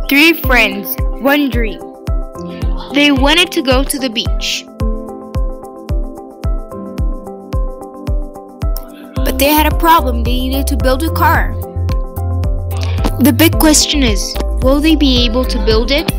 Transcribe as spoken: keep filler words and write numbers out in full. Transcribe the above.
Three friends, one dream. They wanted to go to the beach, but they had a problem. They needed to build a car. The big question is, will they be able to build it?